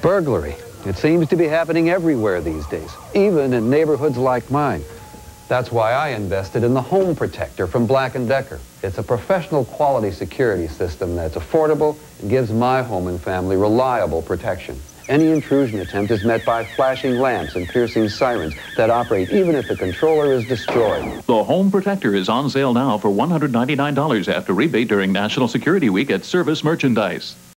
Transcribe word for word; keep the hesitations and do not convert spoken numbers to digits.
Burglary. It seems to be happening everywhere these days, even in neighborhoods like mine. That's why I invested in the Home Protector from Black and Decker. It's a professional quality security system that's affordable and gives my home and family reliable protection. Any intrusion attempt is met by flashing lamps and piercing sirens that operate even if the controller is destroyed. The Home Protector is on sale now for one hundred ninety-nine dollars after rebate during National Security Week at Service Merchandise.